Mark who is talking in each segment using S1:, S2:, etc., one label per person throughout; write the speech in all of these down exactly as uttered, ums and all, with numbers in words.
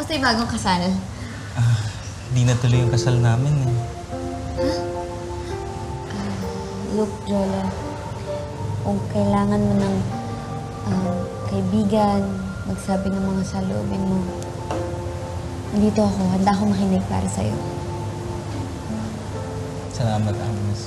S1: Kamusta yung bagong kasal?
S2: Ah, di natuloy yung kasal namin eh.
S1: Ha? Uh, look, Jola, kung kailangan mo ng uh, kaibigan, magsabi ng mga saloobin mo, nandito ako, handa akong makinig para sa'yo.
S2: Salamat, Agnes.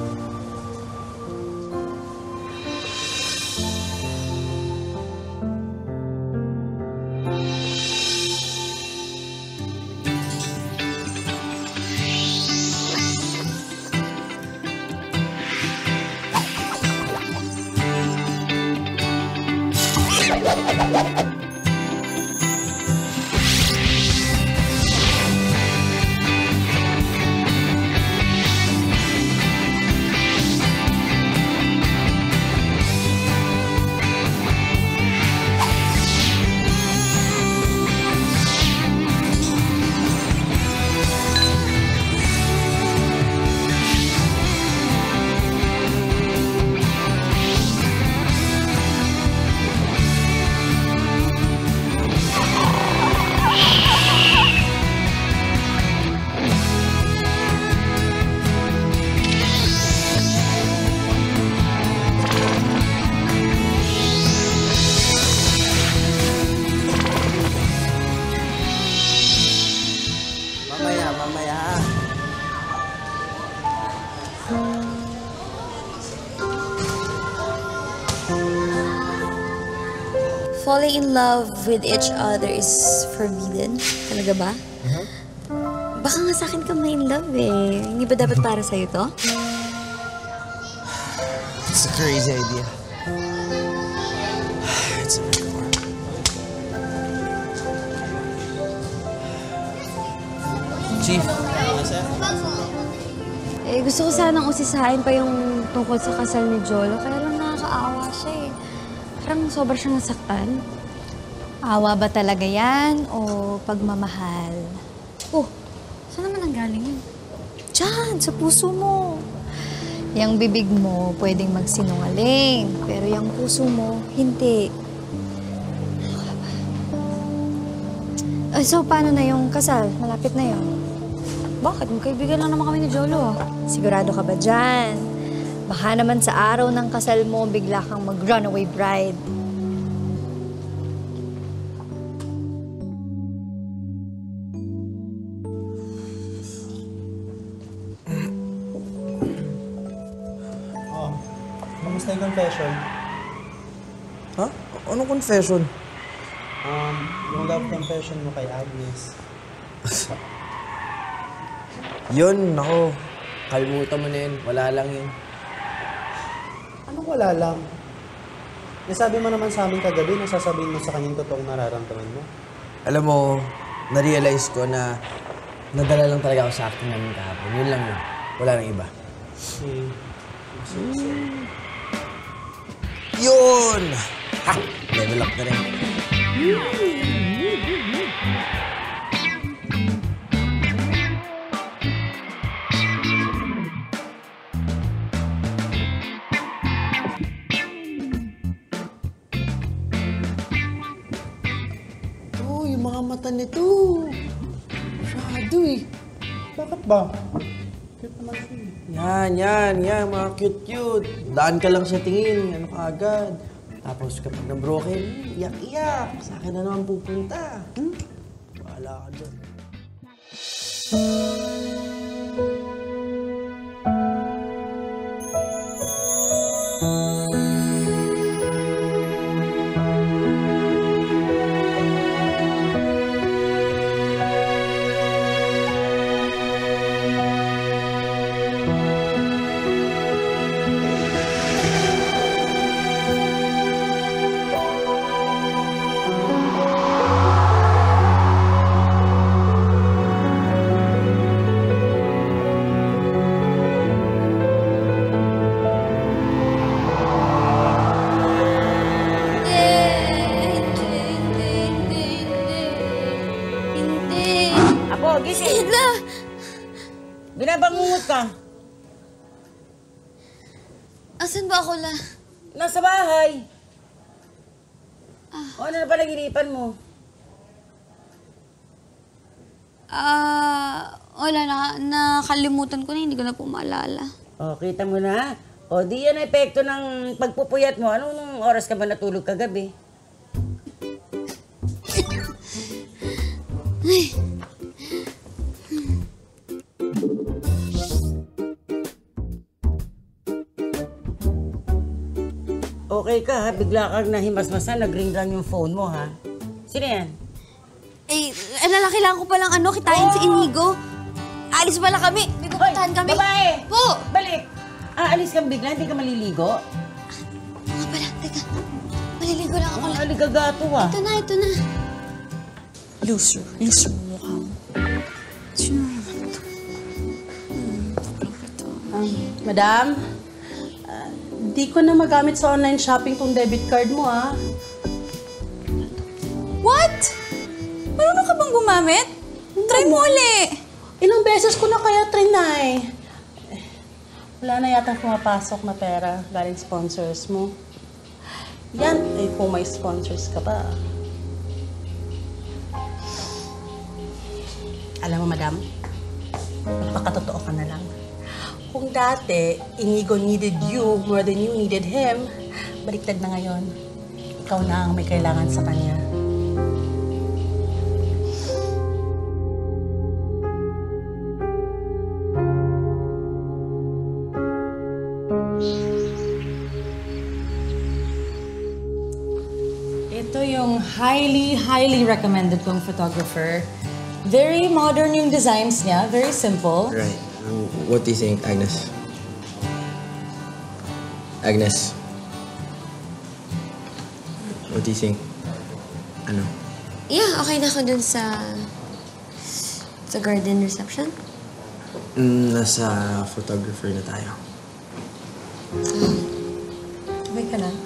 S1: Falling in love with each other is forbidden? Talaga ba?
S3: Uh-huh.
S1: Baka nga sa akin ka ma-in love eh. Hindi ba dapat para sa'yo to?
S3: It's a crazy idea. It's a big one. Chief.
S1: Eh, gusto ko sanang usisahin pa yung tungkol sa kasal ni Jolo. Kaya lang nakakaawa siya eh. Parang sobra siyang nasaktan.
S4: Awa ba talaga yan o pagmamahal?
S1: Oh, saan naman ang galing yun?
S4: Diyan, sa puso mo. Yang bibig mo pwedeng magsinungaling, pero yung puso mo, hindi. Uh, so, paano na yung kasal? Malapit na yun.
S1: Bakit? Magkaibigan lang naman kami ni Jolo.
S4: Sigurado ka ba dyan? Baka naman sa araw ng kasal mo, bigla kang mag-runaway bride.
S2: Oh, kamusta yung confession?
S3: Ha? Anong confession?
S2: Um, yung love confession mo kay Agnes.
S3: Yun, nako. Kalimutan mo na yun. Wala lang yun.
S2: Anong wala lang? Nasabi mo naman sa amin kagabi na sasabihin mo sa kanyang totoong nararamdaman mo.
S3: Alam mo, na-realize ko na nadala lang talaga ako sa acting namin kahapon. Yun lang yun. Wala nang iba.
S2: Hmm. Mm.
S3: Yun! Ha! Level up na rin. Mga mata nito. Masyado eh.
S2: Bakit ba? Cute naman siya.
S3: Yan, yan, yan. Mga cute-cute. Daan ka lang sa tingin. Ano ka agad. Tapos kapag na-broken, iyak-iyak. Sa akin na naman pupunta. Hmm? Bahala ka dyan.
S5: Gising! Stella! Binabangungot ka.
S1: Asan ba ako, La?
S5: Nasa bahay.
S1: Ah.
S5: O, ano na panaginipan mo?
S1: Ah, wala na. Nakalimutan ko na. Hindi ko na po maalala.
S5: O, kita mo na. O, di yan ang epekto ng pagpupuyat mo. Anong oras ka ba natulog kagabi? Okay ka ha? Bigla kang nahimasmasan. Nag-ring lang yung phone mo ha? Sino yan?
S1: Eh, alala, kailangan ko palang ano, kitain si Inigo. Alis pala kami. May pupuntahan kami.
S5: Babae!
S1: Po!
S5: Balik! Aalis kang bigla, hindi ka maliligo?
S1: Nga pala, teka. Maliligo lang ako.
S5: Ang aligagato ah.
S1: Ito na, ito na.
S6: Loser. Loser mo mukha mo. Sino naman to?
S7: Madam, ah, di ko na magamit sa online shopping tong debit card mo, ah.
S6: What? Marunong ka bang gumamit? Try mo uli.
S7: Ilang beses ko na kaya trinay. Eh, Wala na yata pumapasok na pera galing sponsors mo. Yan, eh kung may sponsors ka pa. Alam mo, madam, magpakatotoo ka na lang. Kung dati, Inigo needed you more than you needed him, baliktad na ngayon. Ikaw na ang may kailangan sa kanya.
S8: Ito yung highly, highly recommended kong photographer. Very modern yung designs niya, very simple.
S3: Right. Um, what do you think, Agnes? Agnes? What do you think? Ano?
S1: Yeah, okay na ako dun sa... sa garden reception.
S3: Mm, nasa photographer na tayo.
S8: Okay ka na?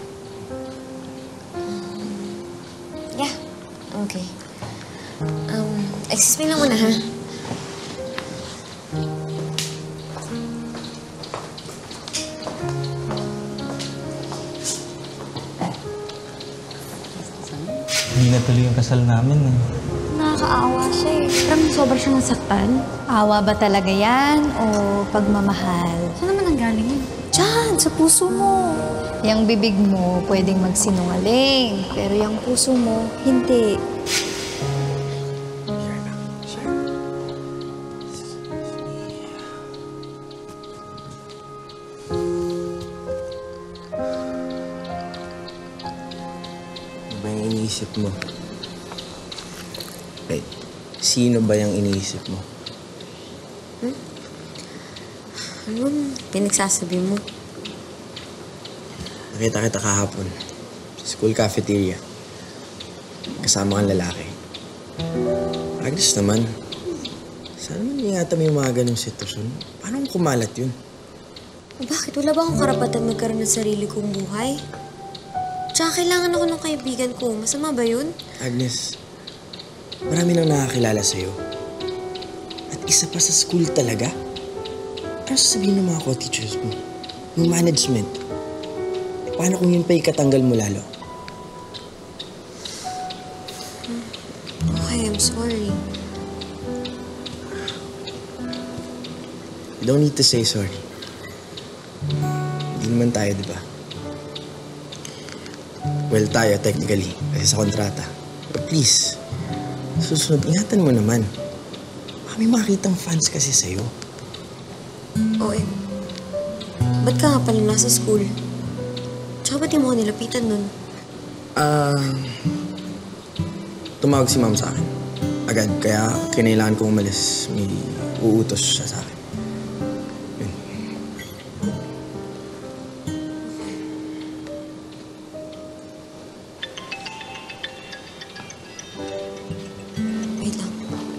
S1: Yeah, okay. Um, excuse me lang muna, ha?
S9: Hindi na tuloy yung kasal namin eh.
S1: Nakakaawa siya eh. Parang sobra siyang nasaktan.
S4: Awa ba talaga yan o pagmamahal?
S1: Saan naman ang galing yun?
S4: Diyan, sa puso mo. Yang bibig mo pwedeng magsinungaling, pero yung puso mo, hindi.
S3: Ano ba yung iniisip mo? Wait, sino ba yung iniisip mo?
S1: Ano bang pinagsasabi mo?
S3: Nakita kita kahapon. Sa school cafeteria. Kasama kang lalaki. Agnes naman. Sana man ingatan mo yung mga ganong sitwasyon. Paano kung kumalat yun?
S1: O bakit? Wala ba akong karapatan magkaroon ng sarili kong buhay? Tsaka kailangan ako ng kaibigan ko. Masama ba yun?
S3: Agnes, marami nang nakakilala sa'yo. At isa pa sa school talaga. Ano sasabihin ng mga co-teachers mo? Yung management? E, paano kung yun pa ikatanggal mo lalo?
S1: Okay, I'm sorry.
S3: You don't need to say sorry. Hindi naman tayo, di ba? Well, tayo technically, kasi sa kontrata. But please, susunod, ingatan mo naman. Baka may makitang fans kasi sa'yo.
S1: O eh, ba't ka nga pala nasa school? Tsaka ba't di mo ko nilapitan nun?
S3: Ah... tumawag si ma'am sa akin. Agad, kaya kinailangan kong umalis. May uutos siya sa akin. Yun.
S1: Wait lang.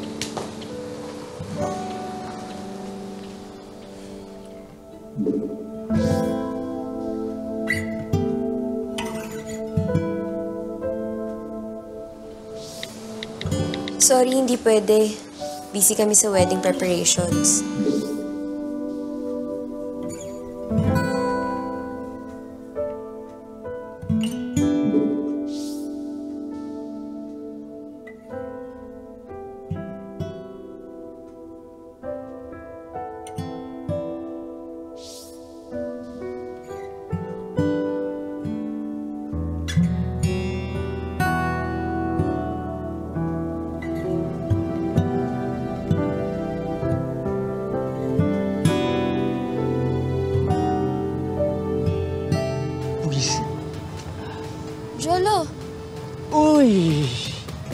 S1: Sorry, hindi pwede. Busy kami sa wedding preparations.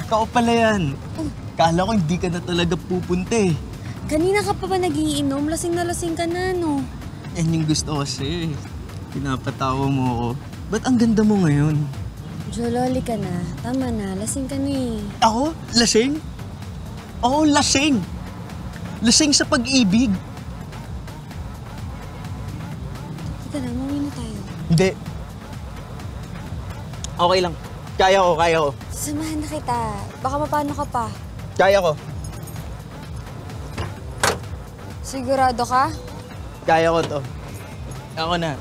S3: Ikaw pala yan. Kala ko hindi ka na talaga pupunta eh.
S1: Kanina ka pa ba nagiinom? Lasing na lasing ka na, no?
S3: Yan yung gusto ko sa'yo eh. Pinapatawa mo ako. Ba't ang ganda mo ngayon?
S1: Jololi ka na. Tama na. Lasing ka na eh.
S3: Ako? Lasing? Oo, lasing. Lasing sa pag-ibig.
S1: Teka lang, mawin na tayo.
S3: Hindi. Okay lang. Kaya ko, kaya ko.
S1: Samahan na kita. Baka mapano ka pa.
S3: Kaya ko.
S1: Sigurado ka?
S3: Kaya ko to. Ako na.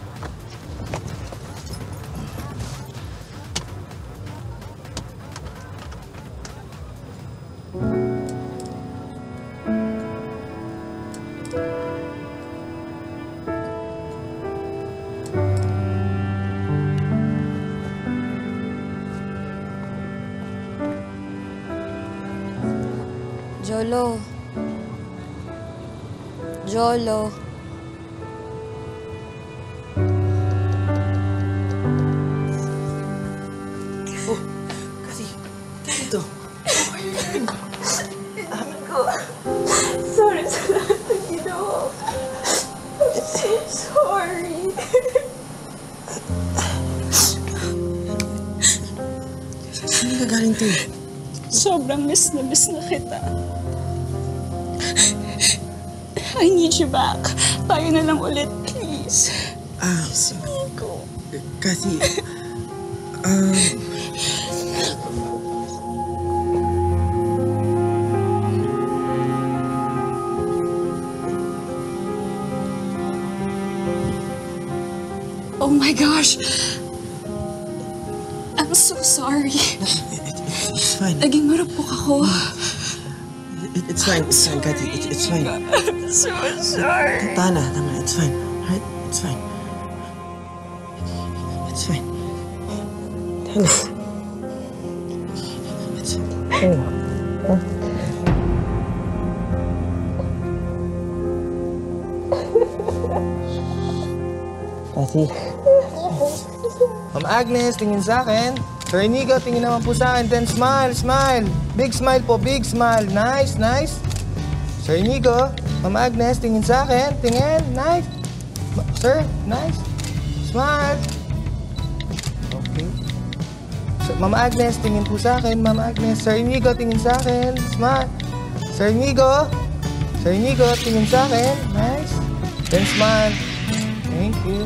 S1: Jolo. Jolo.
S3: Oh, kasi, ito.
S6: Sorry sa lahat ng ginawa. I'm so sorry.
S3: Saan ka galing to?
S6: Sobrang miss na miss na kita. I need you back. Tayo na lang ulit, please.
S3: Ah, Kathy, um...
S6: Oh my gosh. I'm so sorry.
S3: It's fine.
S6: Naging marupok ako.
S3: It, it's fine. It's fine, Kathy. It, it's fine.
S6: I'm so sorry.
S3: Tana, tama. It's fine. Alright? It's fine. It's fine. Tana. It's fine. Kathy.
S10: Ma'am Agnes, tingin sa akin. Sir Inigo, tingin naman po sa akin. Then smile, smile. Big smile po, big smile. Nice, nice. Sir Inigo, Ma'am Agnes, tingin sa akin. Tingin, nice. Ma- Sir, nice. Smile. Okay. Sir, Ma'am Agnes, tingin po sa akin. Ma'am Agnes, Sir Inigo, tingin sa akin. Smile. Sir Inigo. Sir Inigo, tingin sa akin. Nice. Then smile. Thank you.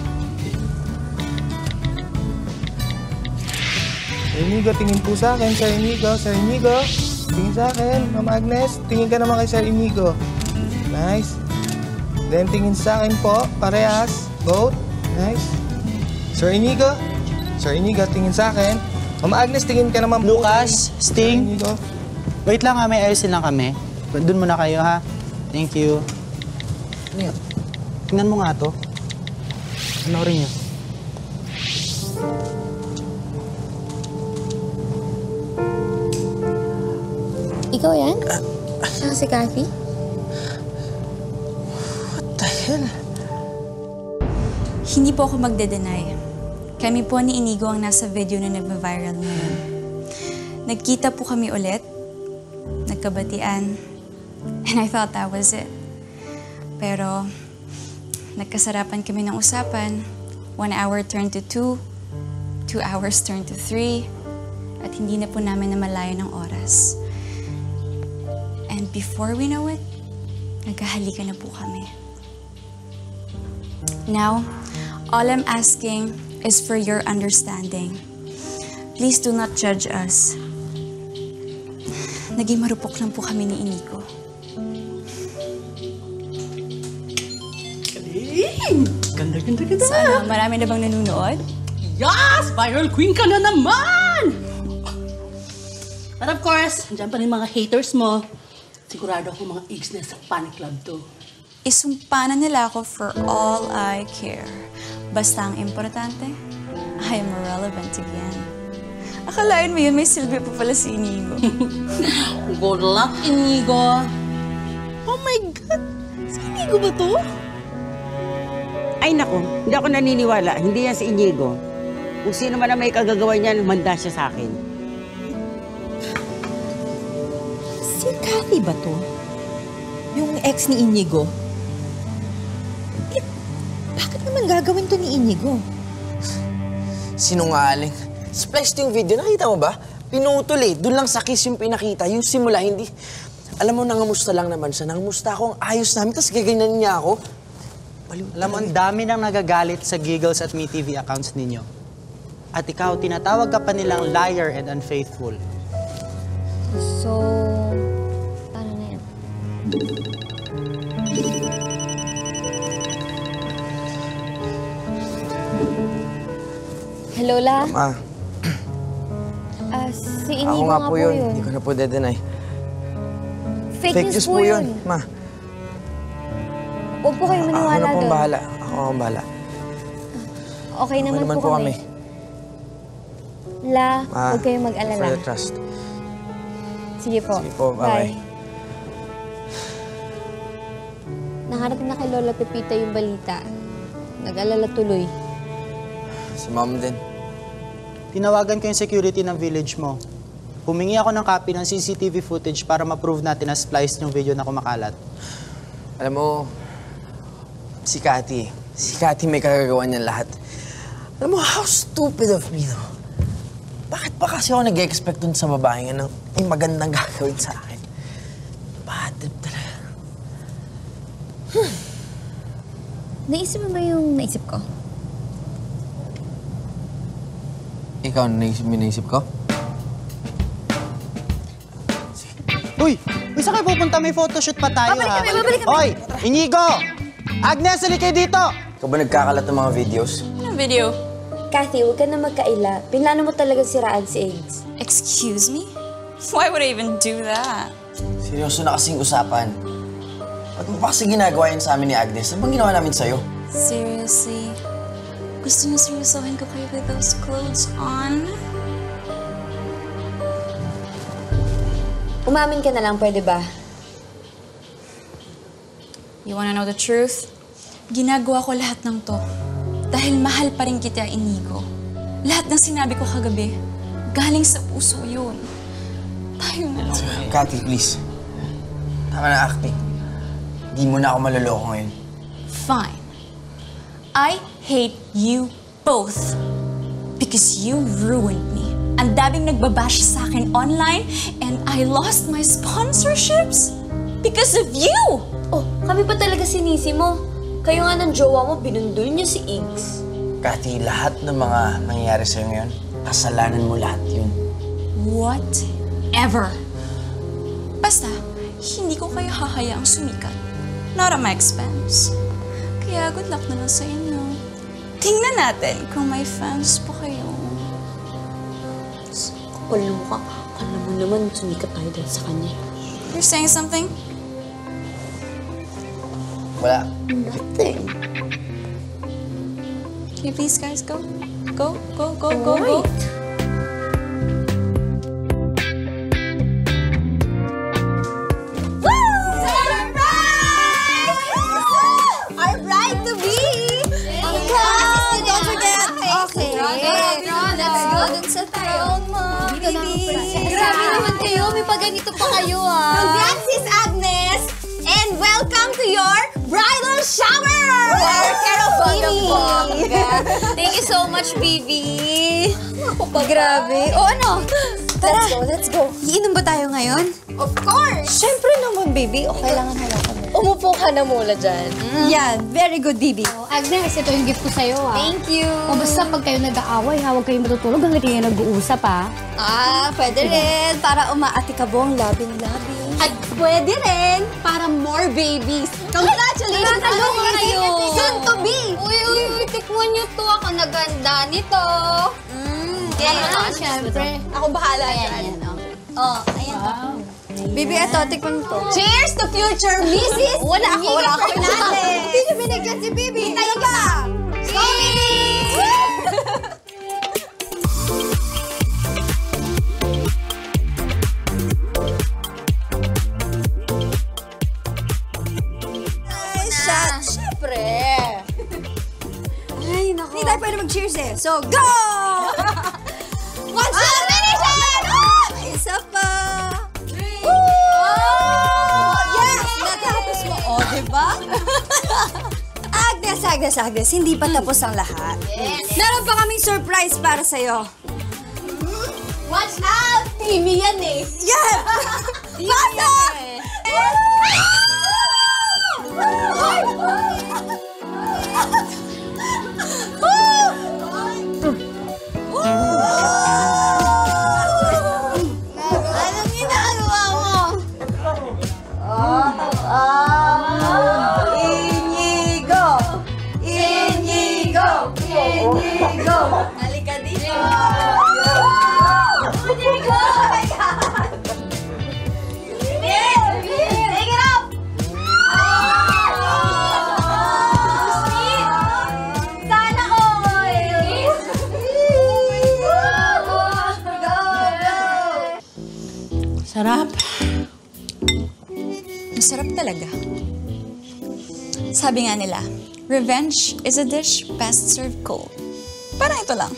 S10: Sir Inigo, tingin po sa akin. Sir Inigo, Sir Inigo, tingin sa akin. Ma'am Agnes, tingin ka naman kay Sir Inigo. Nice. Then, tingin sa akin po. Parehas. Both. Nice. Sir Inigo, Sir Inigo, tingin sa akin. Ma'am Agnes, tingin ka naman po.
S2: Lucas,
S10: Sir
S2: Sting.
S10: Inigo.
S2: Wait lang ha, may ayusin lang kami. Doon muna kayo ha. Thank you. Ano yun? Tingnan mo nga to. Panoorin niyo.
S1: Ikaw yan? Siya si Kathy?
S3: What the hell?
S11: Hindi po ako magde-deny. Kami po ni Inigo ang nasa video na nagva-viral ngayon. Nagkita po kami ulit, nagkabatian, and I thought that was it. Pero, nagkasarapan kami ng usapan. One hour turned to two, two hours turned to three, at hindi na po namin namalayan ng oras. And before we know it, nagkahalikan na po kami. Now, all I'm asking is for your understanding. Please do not judge us. Naging marupok lang po kami ni Inigo.
S7: Ganda, ganda, ganda.
S11: Sana marami na bang nanonood?
S7: Yes! Viral queen ka na naman! But of course, andyan pa rin mga haters mo. Sigurado ako mga ex na sa Panic Club to.
S11: Isumpa na nila ako for all I care. Basta ang importante, I am relevant again. Akalain mo yun, may silbi pa pala si Inigo.
S7: Good luck, Inigo. Oh my God! Si Inigo ba to?
S5: Ay nako, hindi ako naniniwala. Hindi yan si Inigo. Kung sino man na may kagagawa niyan, manda siya sa akin.
S6: Si Kathy ba to? Yung ex ni Inigo? Eh, bakit naman gagawin to ni Inigo?
S3: Sinungaling. Splice yung video. Nakita mo ba? Pinutol eh. Doon lang sa kiss yung pinakita. Yung simula, hindi... Alam mo, nangamusta lang naman siya. Nangamusta ako, ang ayos namin, tapos gaganyan niya ako. Baliw,
S2: Alam mo, ang dami nang nagagalit sa Giggles at MeTV accounts ninyo. At ikaw, tinatawag ka pa nilang liar and unfaithful.
S1: So, paano na yan? Hello, La?
S3: Ma,
S1: Ah, si
S3: ako
S1: Inigo
S3: nga
S1: nga
S3: po yun. Hindi ko na po dedenay.
S1: Fake, news po yun.
S3: Ma.
S1: Huwag po kayo maniwala
S3: Ako na pong
S1: doon.
S3: bahala. Ako ang bahala.
S1: Okay naman,
S3: naman
S1: po,
S3: po
S1: kami.
S3: kami.
S1: La,
S3: Ma,
S1: huwag kayong mag-alala.
S3: for the trust.
S1: Sige po.
S3: Sige po, bye-bye.
S1: Nakarating na kay Lola Pepita yung balita. Nag-alala tuloy.
S3: Si Mom din.
S2: Tinawagan ko yung security ng village mo. Humingi ako ng copy ng C C T V footage para ma-prove natin na spliced yung video na kumakalat.
S3: Alam mo, si Cathy. Si Cathy may kagagawa niyan lahat. Alam mo, how stupid of me, no? Bakit pa kasi ako nag-expect dun sa babae nga ng may magandang gagawin sa akin? Bad trip talaga.
S1: Hmm. Naisip mo ba yung naisip ko?
S3: Ikaw, naisip mo naisip ko?
S2: Uy! Uy, saan kayo pupunta? May photoshoot pa tayo,
S1: Babalik
S2: ha?
S1: kami, babalik kami.
S2: Hoy! Inigo! Agnes, halika kayo dito!
S3: Ikaw ba nagkakalat ng mga videos?
S11: Anong video?
S1: Kathy, huwag ka na magkaila. Pinlano mo talaga siraan si Eggs.
S11: Excuse me? Why would I even do that?
S3: Seryoso na kasing usapan. Ba't mo pa kasi ginagawa yan sa amin ni Agnes? Ano bang ginawa namin sa'yo?
S11: Seriously? Gusto niyo seryosohin ko kayo with those clothes on?
S1: Umamin ka na lang, pwede ba?
S11: You wanna know the truth? Ginagawa ko lahat ng to. Dahil mahal pa rin kita, Inigo. Lahat ng sinabi ko kagabi, galing sa puso yun. Tayo na lang.
S3: Cathy, please. Tama na acting. Di mo na ako maloloko ngayon.
S11: Fine. I hate you both. Because you ruined me. Ang daming nagbabash sa akin online and I lost my sponsorships because of you!
S1: Oh, kami pa talaga sinisi mo. Kayo nga ng jowa mo, binundol niya si Eggs.
S3: Cathy, lahat ng mga nangyayari sa'yo ngayon, kasalanan mo lahat yun.
S11: Whatever. Basta, hindi ko kayo hahayaang sumikat. Not at my expense. Kaya good luck na lang sa inyo. Tingnan natin kung may fans pa kayo.
S1: Kapalo ka. Kala mo naman sumikat tayo dahil sa kanya.
S11: You're saying something?
S3: Wala.
S1: Nothing.
S11: Can you please guys go? Go, go, go, go, go.
S4: Our bride to be! Okay, don't forget. Okay, let's go dun sa throne mo, baby. Grabe naman kayo, may paganito pa kayo ah. Congrats, Sis Agnes! And welcome to your bridal shower! Care of Bibi! Thank you so much, Bibi! Grabe. O ano? Tara. Let's go, let's go. Iinom ba tayo ngayon? Of course!
S6: Siyempre naman, baby. O kailangan halakan mo.
S4: Umupo ka na muna dyan.
S6: Yan. Very good, Bibi.
S12: Agnes, ito yung gift ko sa'yo, ah.
S4: Thank you.
S12: O basta pag kayo nag-aaway, ha, huwag kayong matutulog hanggang kayo nag-uusap, ha.
S4: Ah, pwede rin. Para umaatikabong labing-labing.
S12: At pwede rin para more babies.
S4: Congratulations! Ano kayo? Soon to be!
S12: Uy, uy, uy, tikman niyo to. Ako naganda nito.
S4: Mm,
S12: Yan,
S4: yeah,
S12: syempre.
S4: Ako bahala
S12: Ayan,
S4: dyan.
S12: ayan, okay.
S4: Oh, ayan to.
S6: Bibi, eto, tikman mo to.
S4: Cheers to future missus
S6: Wala ako, wala ako.
S4: Fernandez!
S6: Hindi niyo binigyan si Bibi.
S4: Tayo ba? Go, Bibi!
S6: Shot! Siyempre! Ay, naku. Hindi tayo pwede mag-cheers eh. So, go! One shot!
S4: Finish it!
S6: Isa pa!
S4: Woo! Agnes, Agnes, hindi pa tapos ang lahat. Yes. Meron pa kaming surprise para sa'yo.
S13: Watch out! T V yan eh!
S4: Yan! Pasok!
S13: Anong ginagawa mo?
S4: Inigo! Inigo! Inigo!
S13: Halika dito!
S4: Inigo!
S13: Take it up!
S4: Sana all!
S7: Sarap.
S11: Masarap talaga. Sabi nga nila, revenge is a dish best served cold. Parang ito lang.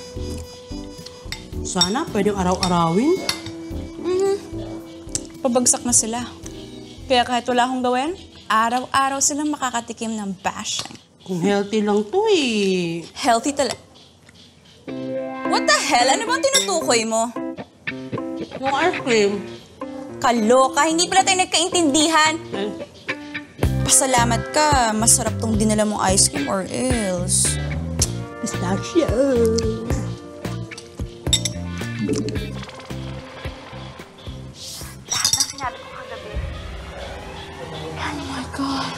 S7: Sana pwedeng araw-arawin.
S11: Mhm. Pabagsak na sila. Kaya kahit wala akong gawin, araw-araw silang makakatikim ng bashing.
S7: Kung healthy lang to eh.
S11: Healthy talaga. What the hell? Ano bang tinutukoy mo?
S7: Yung ice cream.
S11: Kaloka, hindi pala tayo nagkaintindihan. Pasalamat ka, masarap tong dinala mong ice cream or else.
S7: Pistachio.
S11: Lahat ng sinabi ko kagabi. Oh my God.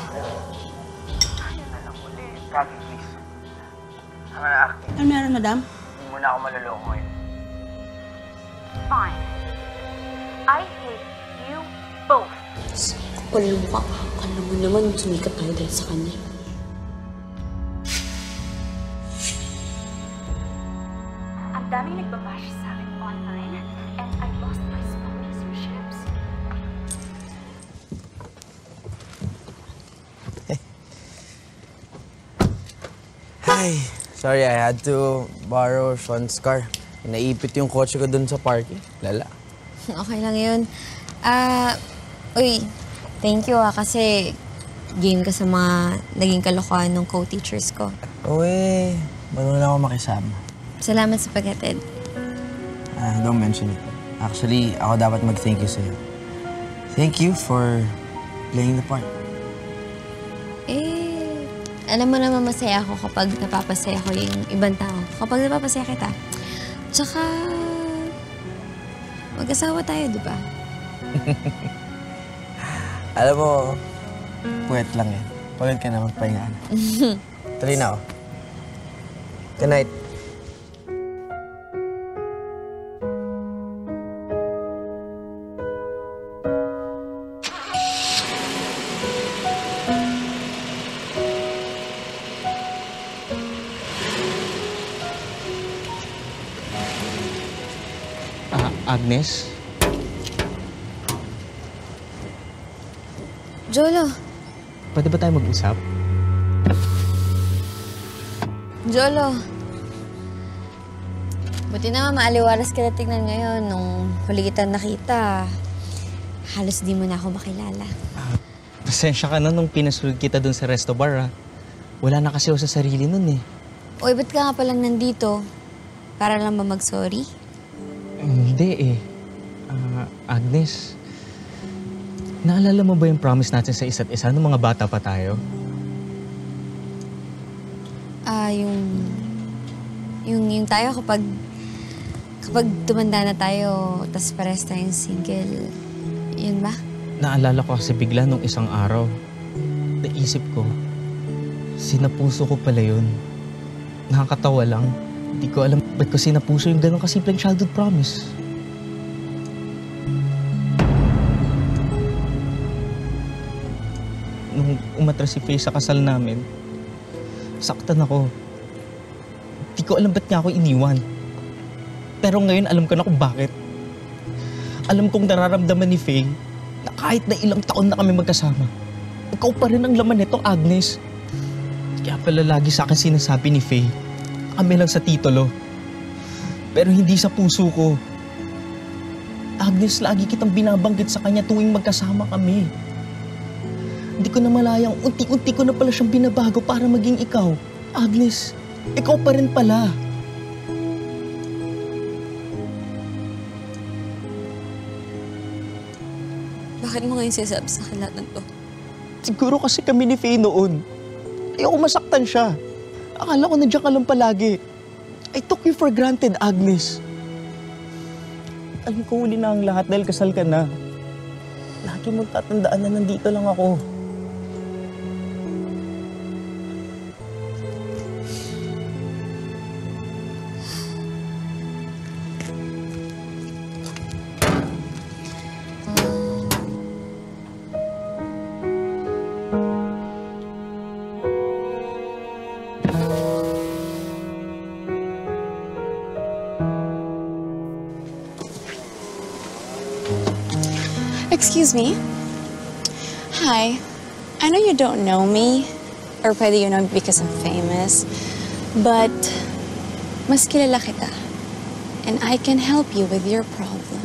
S10: Kagi, please. Ang acting.
S7: Ano meron, madam?
S10: Hindi mo na ako maluloko ngayon.
S11: Fine. I hate you both.
S13: Kapal yung mukha. Kala mo naman, sumikat tayo dahil sa kanya.
S11: Ang daming nagbabash sa akin online and I lost my sponsorships.
S3: Hi. Sorry, I had to borrow Sean's car. Naipit yung kotse ko dun sa parking. Lala.
S1: Okay lang yun. Ah, uy, thank you ah, kasi game ka sa mga naging kalokohan ng co-teachers ko.
S3: Uy, marunong na ako makisama.
S1: Salamat sa paghatid.
S3: Ah, don't mention it. Actually, ako dapat mag-thank you sa'yo. Thank you for playing the part.
S1: Eh, alam mo naman masaya ako kapag napapasaya ko yung ibang tao. Kapag napapasaya kita. Tsaka, mag-asawa tayo, di ba?
S3: Alam mo, puwet lang yan. Pagod ka na, magpahinga na. Tuloy na ako. Good night.
S9: Agnes?
S1: Jolo.
S9: Pwede ba tayo mag-usap?
S1: Jolo. Buti naman maaliwalas ka na tignan ngayon. Nung huli kita nakita, halos di mo na ako makilala.
S9: Uh, pasensya ka na nung pinasulog kita dun sa resto bar, ha? Wala na kasi ako sa sarili nun, eh.
S1: Uy, ba't ka nga palang nandito? Para lang ba mag-sorry?
S9: Hindi, eh. Uh, Agnes, naalala mo ba yung promise natin sa isa't isa nung mga bata pa tayo?
S1: Ah, uh, yung... Yung, yung tayo kapag... Kapag tumanda na tayo, tas pares tayong single, yun ba?
S9: Naalala ko kasi bigla nung isang araw. Naisip ko, sinapuso ko pala yun. Nakakatawa lang. Hindi ko alam ba't ko sinapuso yung ganun kasimpleng childhood promise. Nung umatras si Faye sa kasal namin, saktan ako. Hindi ko alam ba't niya ako iniwan. Pero ngayon alam ko na kung bakit. Alam kong nararamdaman ni Faye na kahit na ilang taon na kami magkasama, ikaw pa rin ang laman nito, Agnes. Kaya pala lagi sa akin sinasabi ni Faye, kami lang sa titulo. Pero hindi sa puso ko. Agnes, lagi kitang binabanggit sa kanya tuwing magkasama kami. Hindi ko na malayang unti-unti ko na pala siyang binabago para maging ikaw. Agnes, ikaw pa rin pala.
S13: Bakit mo ngayon sinasabi sa akin lahat ng to?
S9: Siguro kasi kami ni Faye noon. Ayoko masaktan siya. Akala ko nandiyan ka lang palagi. I took you for granted, Agnes. Alam ko huli na ang lahat dahil kasal ka na. Lagi mong tatandaan na nandito lang ako.
S11: Excuse me? Hi. I know you don't know me, or pwede you know me because I'm famous, but mas kilala kita, and I can help you with your problem.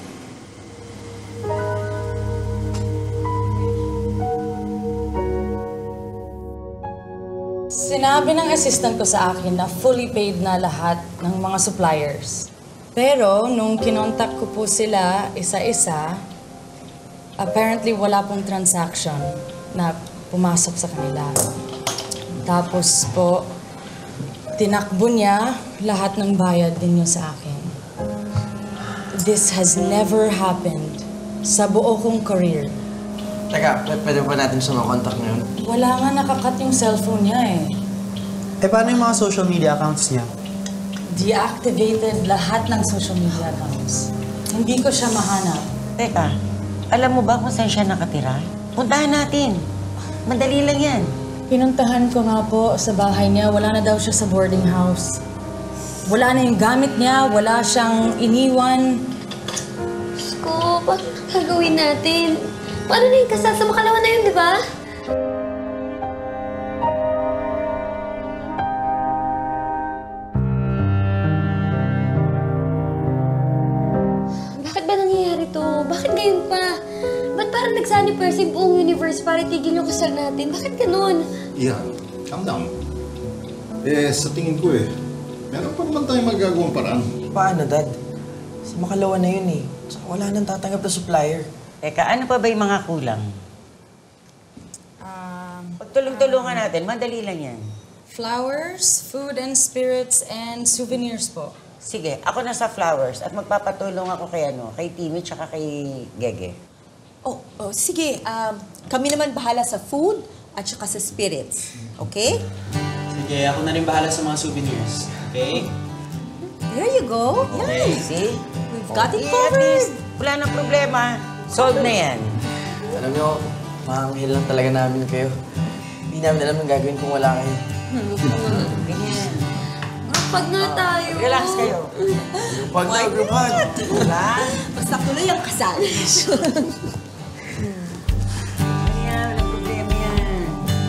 S8: Sinabi ng assistant ko sa akin na fully paid na lahat ng mga suppliers. Pero nung kinontak ko po sila isa-isa, apparently wala pong transaction na pumasok sa kanila. Tapos po, tinakbo niya lahat ng bayad din niya sa akin. This has never happened sa buo kong career.
S3: Teka, p- pwede ba natin siya makontak ngayon?
S8: Wala nga nakakat yung cellphone niya eh.
S2: Eh, paano yung mga social media accounts niya?
S8: Deactivated lahat ng social media accounts. Hindi ko siya mahanap.
S5: Teka, alam mo ba kung saan siya nakatira? Puntahan natin. Madali lang yan.
S8: Pinuntahan ko nga po sa bahay niya. Wala na daw siya sa boarding house. Wala na yung gamit niya. Wala siyang iniwan.
S13: Diyos ko, paano gagawin natin? Paano na yung kasal sa makalawa na yun, di ba? Bakit ba nangyayari to? Bakit ngayon pa? Ba't parang nagsaniverse yung buong universe para itigil yung kasal natin? Bakit ganun?
S14: Ian, calm down. Eh, sa tingin ko eh, meron pa naman tayong magagawang paraan.
S3: Paano, Dad? Sa makalawa na yun eh. Saka wala nang tatanggap na supplier.
S5: Teka, ano pa ba yung mga kulang?
S8: Um,
S5: Pagtulong-tulungan natin, madali lang yan.
S8: Flowers, food and spirits, and souvenirs po.
S5: Sige, ako na sa flowers at magpapatulong ako kay ano, kay Timmy tsaka kay Gege.
S6: Oh, oh, sige. Um, kami naman bahala sa food at saka sa spirits. Okay?
S2: Sige, ako na rin bahala sa mga souvenirs. Okay?
S6: There you go.
S2: Okay.
S6: Yan.
S5: See?
S6: We've got it
S5: Okay, at
S6: covered.
S5: least, wala nang problema. Solve na yan.
S3: Alam niyo, maanghil lang talaga namin kayo. Hindi namin alam ang gagawin kung wala kayo.
S5: Ganyan.
S13: Pag nga tayo.
S5: Relax kayo.
S3: Pag na, grupad.
S5: Wala.
S6: Basta tuloy ang kasal.
S5: Ganyan, walang problema yan.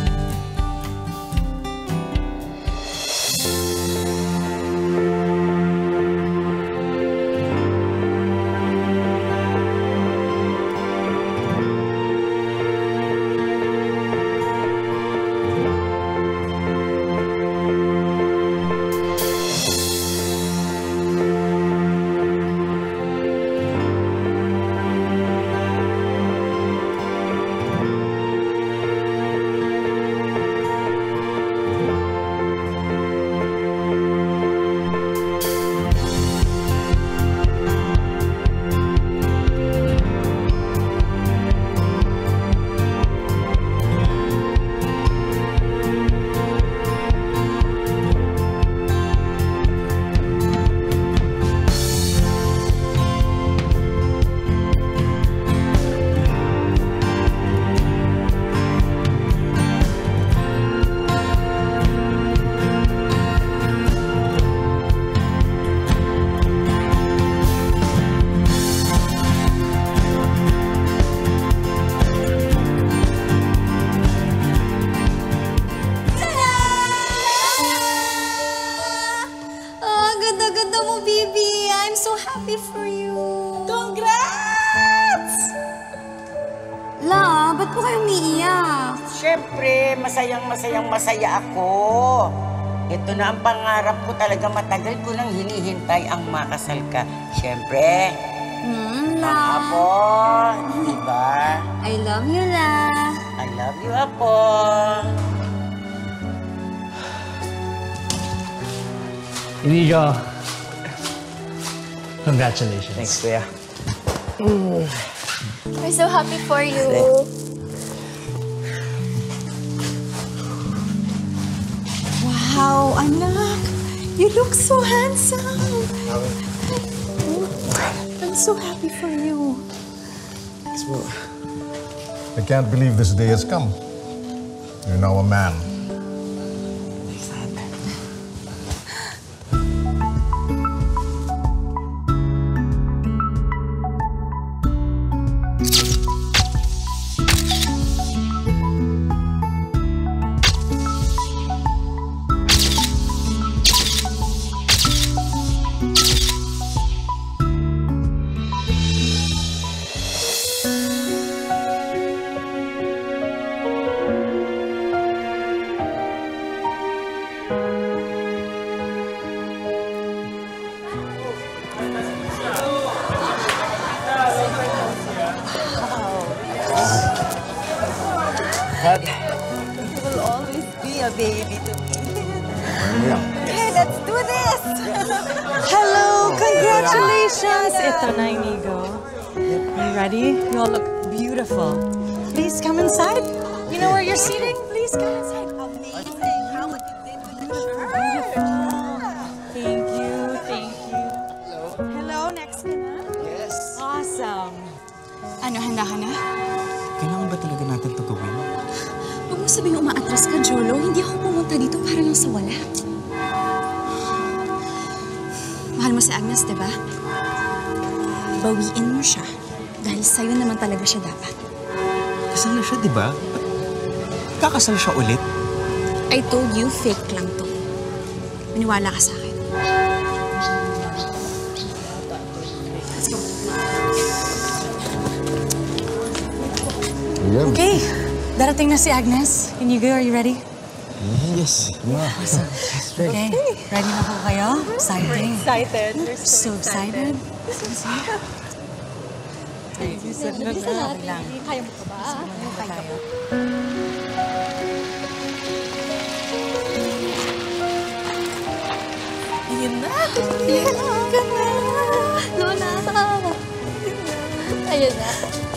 S13: Ah, ganda-ganda mo, baby. I'm so happy for you.
S6: Congrats!
S13: La,
S11: Ba't po kayo umiiyak?
S5: Siyempre, masayang masayang masaya ako. Ito na ang pangarap ko talaga. Matagal ko nang hinihintay ang makasal ka. Siyempre,
S11: Hmm,
S5: ang
S11: la.
S5: apo, diba?
S11: I love you, la.
S5: I love you, apo.
S15: Inigo, congratulations.
S3: Thanks, kuya.
S13: We're so happy for you.
S6: Wow, anak! You look so handsome! I'm so happy for you.
S3: Thanks po.
S14: I can't believe this day has come. You're now a man.
S3: But you will always be a baby to me. Okay, let's do this!
S6: Hello! Congratulations! Ito na, Inigo. Are you ready? You all look beautiful. Please come inside. You know where you're seating? Please come inside. Amazing! How would you did with the shirt? Thank you, thank you. Hello. Hello, next ka na?
S3: Yes.
S6: Awesome.
S11: Ano, handa ka na?
S2: Kailangan ba talaga natin to gawin?
S11: Huwag mo sabing umaatras ka, Jolo. Hindi ako pumunta dito para lang sa wala. Mahal mo si Agnes, di ba? Bawiin mo siya. Dahil sa'yo naman talaga siya dapat.
S2: Kasal na siya, di ba? Kakasal siya ulit?
S11: I told you, fake lang to. Maniwala ka sa akin. Let's go.
S6: Okay, darating na si Agnes. Inigo, are you ready?
S3: Yes.
S6: Awesome. Okay, ready na po kayo? Exciting.
S3: Excited.
S6: So excited.
S13: Bisa natin. Kaya mo pa ba?
S6: Kaya mo.
S13: Ayun na. Ayun ka na. Lola. Ayun na.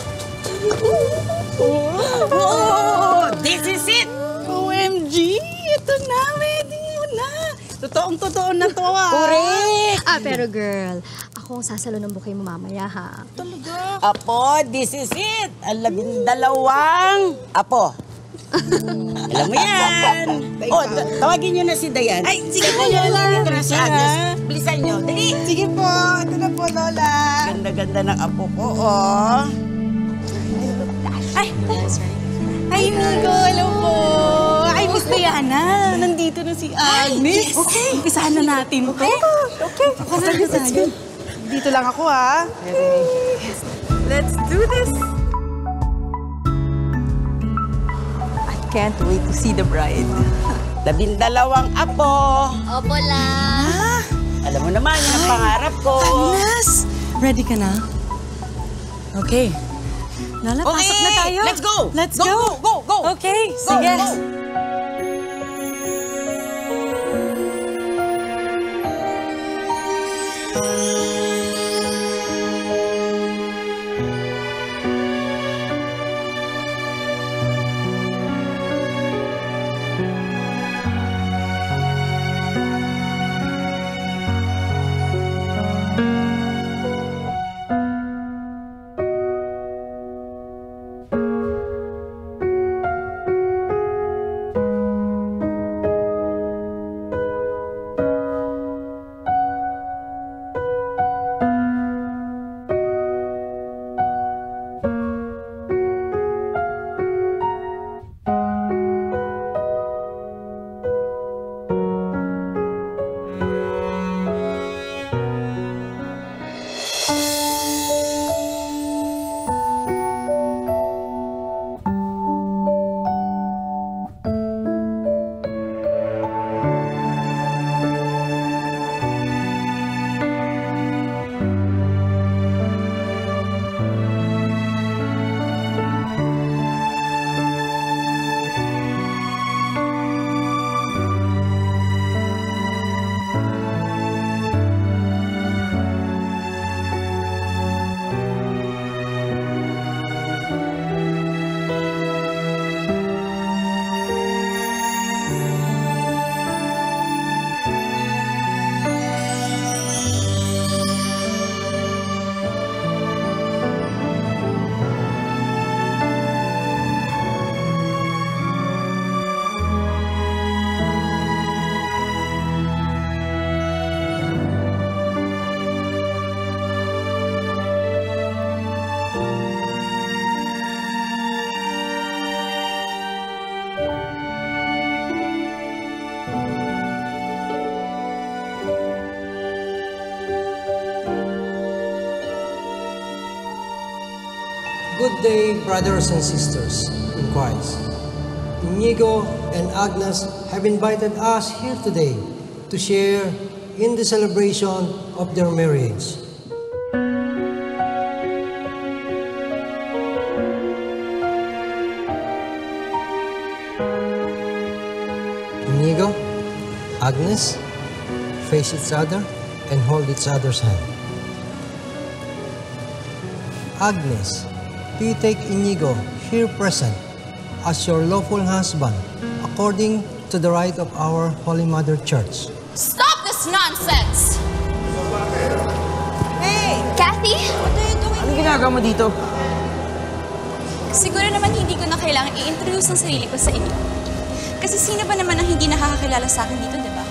S5: Oh, this is it!
S7: O M G! Ito na, wedding mo na! Totoong-totoo na to, ah!
S5: Correct!
S13: Ah, pero girl, ako ang sasalo ng bouquet mo mamaya, ha?
S7: Talaga?
S5: Apo, this is it! Ang labindalawang apo. Alam mo yan! O, ta- tawagin nyo na si Dayan.
S7: Ay, sige po,
S5: Ito
S7: Lola.
S5: Ito na si Agnes. Bilisan nyo. Dali!
S7: Sige po, ito na po, Lola.
S5: Ganda-ganda ng apo ko, oh.
S6: Ay! Ay, Inigo, hello po! Ay, Miss Diana, nandito na si Agnes. Okay. Umpisahan na natin to. Okay. Okay. Ako na tayo.
S7: Dito lang ako, ha?
S6: Let's do this! I can't wait to see the bride.
S5: Labindalawang apo.
S13: Opo lang.
S5: Alam mo naman, yan ang pangarap ko.
S6: Agnes! Ready ka na? Okay. Lola,
S5: Okay,
S6: pasok na tayo.
S5: let's go.
S6: Let's
S5: Go,
S6: go.
S5: go, go, go.
S6: Okay,
S5: Go,
S6: sige.
S5: go.
S16: Good day, brothers and sisters in Christ. Inigo and Agnes have invited us here today to share in the celebration of their marriage. Inigo, Agnes, face each other and hold each other's hand. Agnes, do you take Inigo here present as your lawful husband according to the rite of our Holy Mother Church?
S11: Stop this nonsense!
S4: Hey! Kathy? What are you doing?
S3: Anong ginagawa mo dito?
S11: Siguro naman hindi ko na kailangan i-introduce ang sarili ko sa inyo. Kasi sino ba naman ang hindi nakakakilala sa akin dito, di ba?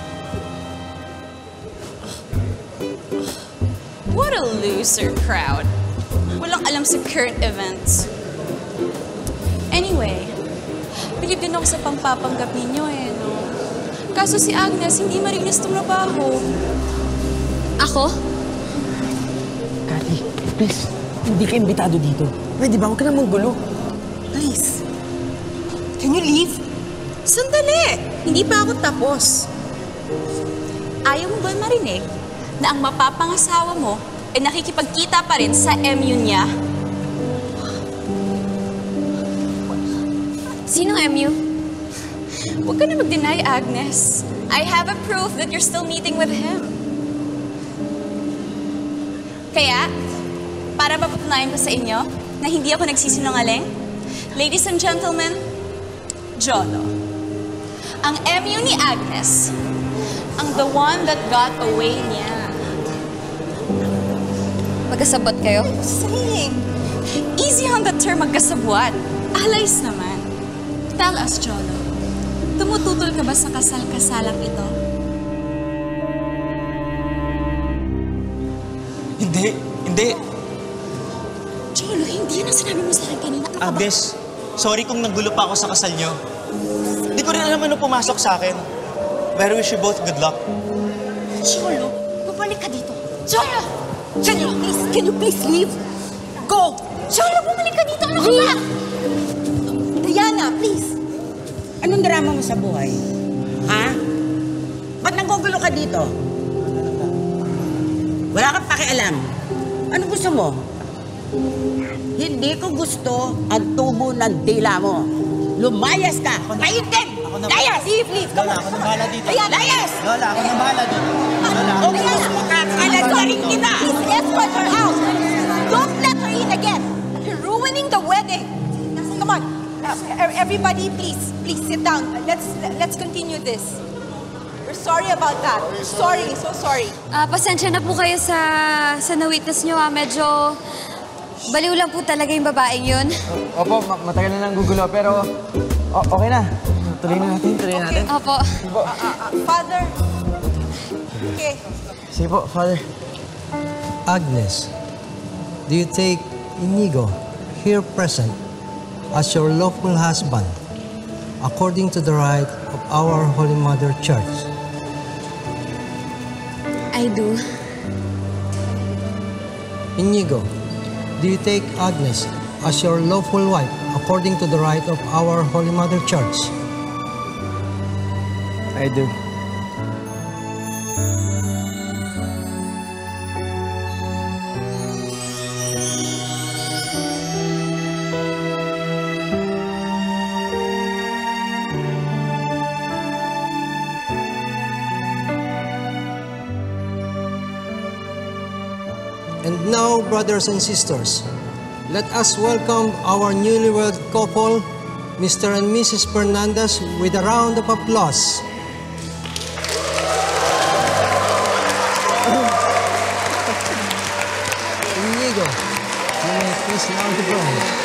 S11: What a loser crowd. Walang alam sa current events. Anyway, bilib din ako sa pampapanggap ninyo eh, no? Kaso si Agnes, hindi marinis tumabaho.
S4: Ako?
S3: Cathy, please, hindi ka imbitado dito. Pwede ba? Huwag ka na manggulo.
S7: Please. Can you leave? Sandali! Hindi pa ako tapos.
S11: Ayaw mo ba marinig na ang mapapangasawa mo ay nakikipagkita pa rin sa M U niya?
S4: Sinong M U?
S11: Huwag ka na mag-deny, Agnes. I have a proof that you're still meeting with him. Kaya, para mapatunayan ko sa inyo na hindi ako nagsisinungaling, ladies and gentlemen, Jolo. Ang M U ni Agnes, ang the one that got away niya.
S4: Magkasabot kayo?
S11: Saying. Easy on the term magkasabwat. Alays naman. Tell us, Jolo. Tumututol ka ba sa kasal-kasalang ito?
S9: Hindi, hindi.
S11: Jolo, hindi yan ang sinabi mo sa akin kanina. Ano ka ba?
S9: Agnes, sorry kung nanggulo pa ako sa kasal niyo. Hindi ko rin alam ano pumasok sa akin. But I wish you both good luck.
S11: Jolo, bumalik ka dito. Jolo!
S7: Can you please, can you please leave? Go!
S11: Jolo, bumalik ka dito. Ano ka ba?
S7: Diana, please. Anong drama mo sa buhay? Ha? Ba't nanggugulo ka dito? Wala kang pakialam. Ano gusto mo? Hindi ko gusto ang tubo ng dila mo. Lumayas ka! Maintin! Layas! Leave, leave!
S2: Lola, ako nang bahala dito.
S7: Ayan, layas!
S2: Lola, ako nang bahala dito. Lola, ako
S7: Okay na! Makakalasarin kita! Please escort her out! Don't let her in again! You're ruining the wedding! Come on! Uh, everybody, please, please sit down. Let's let's continue this. We're sorry about that. Sorry, so sorry.
S4: Ah, pasensya na po kayo sa sa na-witness nyo. Ah. Medyo baliw lang po talaga yung babaeng yun.
S3: Opo, ma- matagal na nang gugulo, pero o- okay na. Tuloy na natin, tuloy na natin.
S4: Opo.
S7: Uh, uh, Father. Okay.
S3: Sige po, Father.
S16: Agnes, do you take Inigo here present as your lawful husband according to the rite of our Holy Mother Church?
S4: I do.
S16: Inigo, do you take Agnes as your lawful wife according to the rite of our Holy Mother Church?
S3: I do.
S16: And now, brothers and sisters, let us welcome our newlywed couple, Mister and Missus Fernandez, with a round of applause. Inigo, you may please now the bride.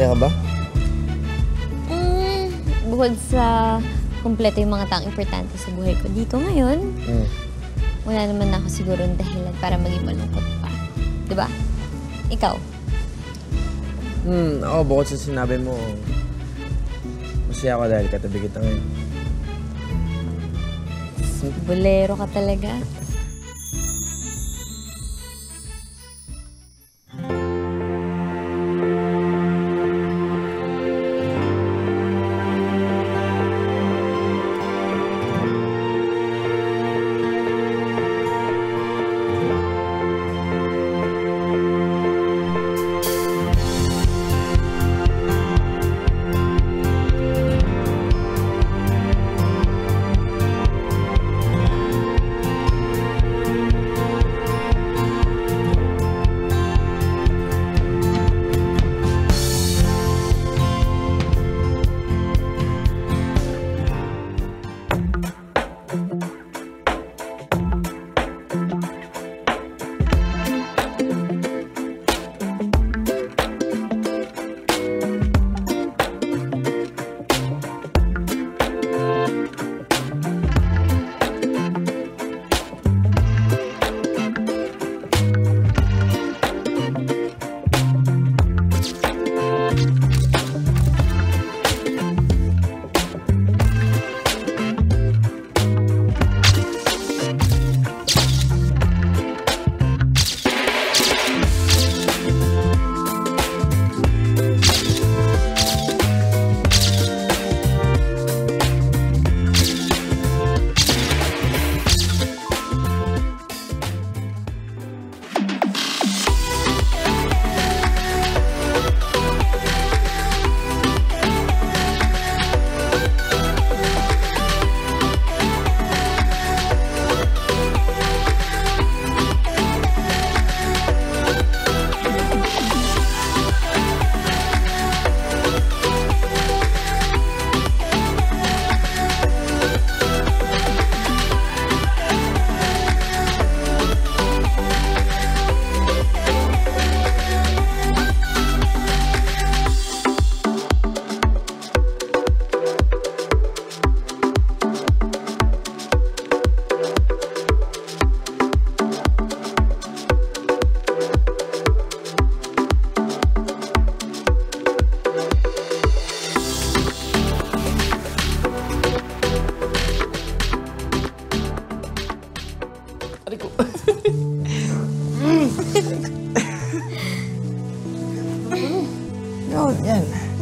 S3: masaya ka ba?
S1: Mm, bukod sa kumpleto yung mga taong importante sa buhay ko dito ngayon,
S3: Mm.
S1: wala naman ako siguro ng dahilan para maging malungkot pa. Diba? Ikaw?
S3: Hmm, ako bukod sa sinabi mo, masaya ako dahil katabi kita ngayon.
S1: Bolero ka talaga.
S3: Yun, yan.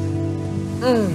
S3: Mm.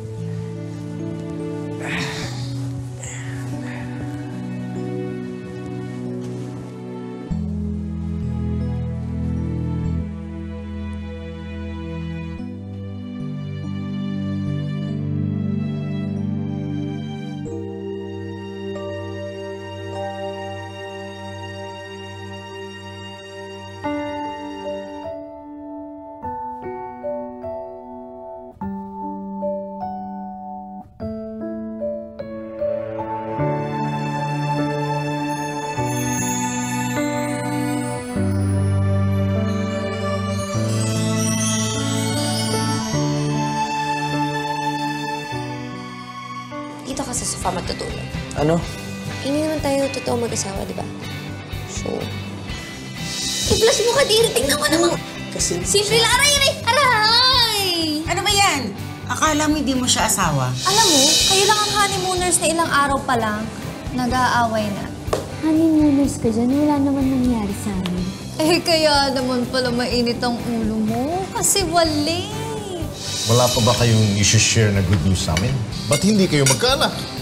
S13: Dito ka sa sofa matutulog.
S3: Ano?
S13: Hindi naman tayo totoo mag-asawa, di ba? So... I-flash mo ka, Diri. Tingnan mo naman.
S3: Kasi...
S13: Simple lang. Aray, aray, aray!
S5: Ano ba yan? Akala mo hindi mo siya asawa?
S4: Alam mo, kayo lang ang honeymooners na ilang araw pa lang, nag-aaway na.
S1: Honeymooners ka dyan, wala naman nangyari sa amin.
S4: Eh, kaya naman pala mainit ang ulo mo. Kasi wali.
S14: Wala pa ba kayong isi-share na good news sa amin? Ba't hindi kayo magkaanak?